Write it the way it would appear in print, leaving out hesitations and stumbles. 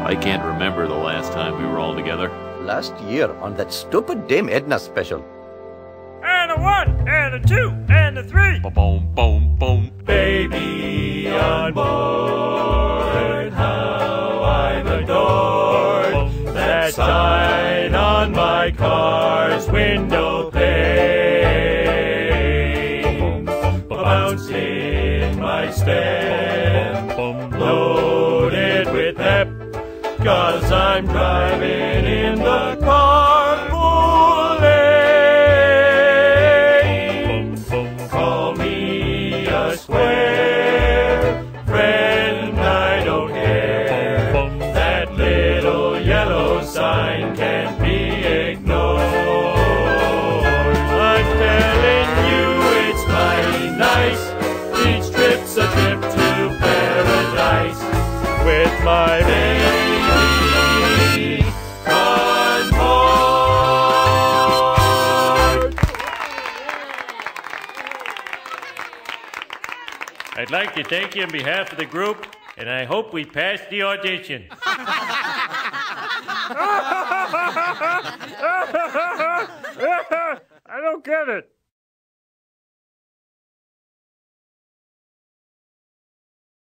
I can't remember the last time we were all together. Last year on that stupid Dame Edna special. And a 1, and a 2, and a 3. Boom, boom, boom. Baby on board, how I've adored that sign on my car's window pane. Bouncing my step, loaded with pep, 'cause I'm driving in the carpool lane. Call me a square friend, I don't care. That little yellow sign can't be ignored. I'm telling you it's mighty nice. Each trip's a trip to paradise with my baby on board. I'd like to thank you on behalf of the group, and I hope we pass the audition. I don't get it.